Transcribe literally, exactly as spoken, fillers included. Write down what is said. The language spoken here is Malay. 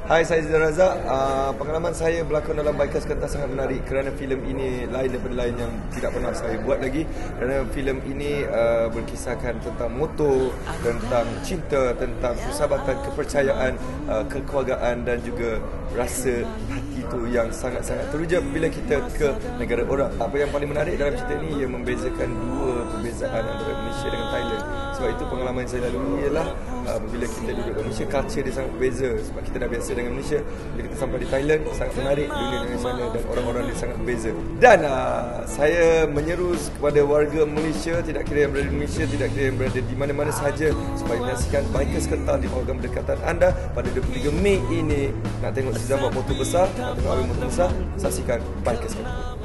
Hai, saya Zidane Razak. Uh, pengalaman saya berlakon dalam Bikers Kental sangat menarik kerana filem ini lain daripada lain yang tidak pernah saya buat lagi. Kerana filem ini uh, berkisahkan tentang motor, tentang cinta, tentang persahabatan, kepercayaan, uh, kekeluargaan dan juga rasa hati itu yang sangat-sangat teruja bila kita ke negara orang. Apa yang paling menarik dalam cerita ini ia membezakan dua perbezaan antara Malaysia dengan Thailand. Sebab itu pengalaman saya lalui ialah uh, bila kita duduk di Malaysia, culture dia sangat berbeza. Sebab kita dah biasa dengan Malaysia, bila kita sampai di Thailand, sangat menarik dunia dari sana dan orang-orang dia sangat berbeza. Dan uh, saya menyeru kepada warga Malaysia, tidak kira yang berada di Malaysia, tidak kira yang berada di mana-mana sahaja, supaya menyaksikan Bikers Kental di program berdekatan anda pada dua puluh tiga Mei ini. Nak tengok Zizan buat motor besar, nak tengok Awin motor besar, saksikan Bikers Kental.